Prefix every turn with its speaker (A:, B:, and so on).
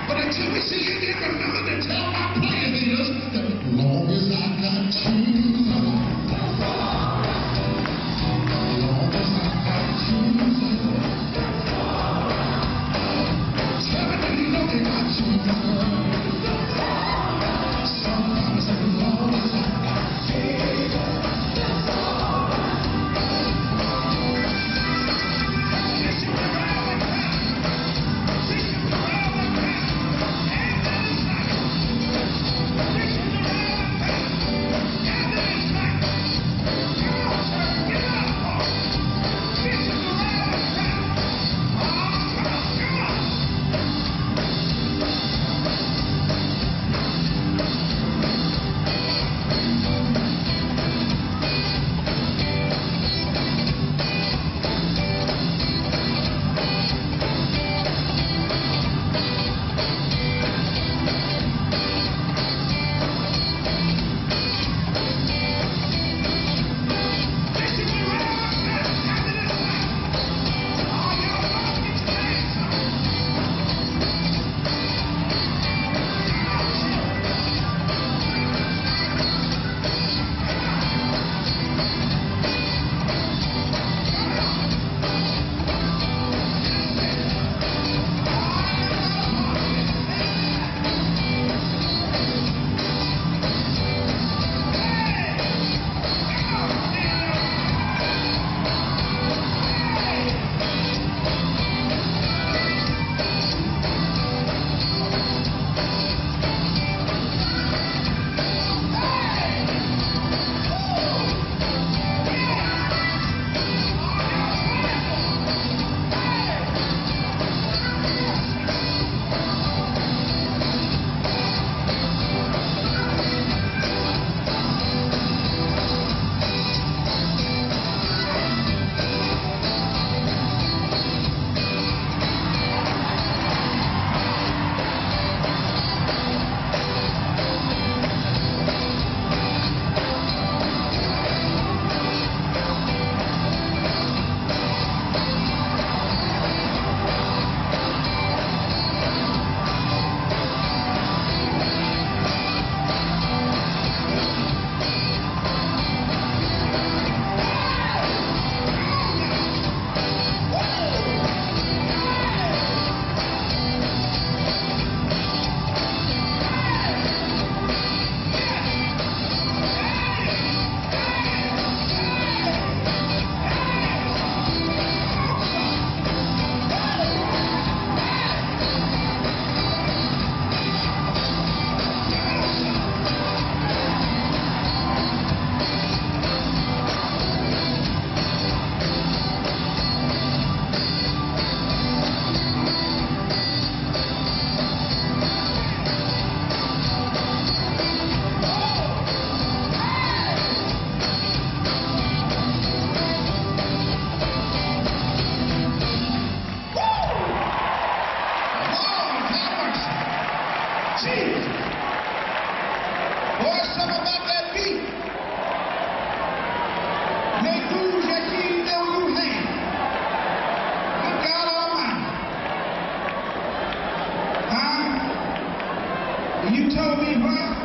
A: But until we see you again, remember to tell my player haters that as long as I got you, as long as I got you, tell me that you know they got you. Sometimes as long as I got you. Boy, something about that beat. Make moves that you didn't know you had. Good God Almighty. Huh? You told me what?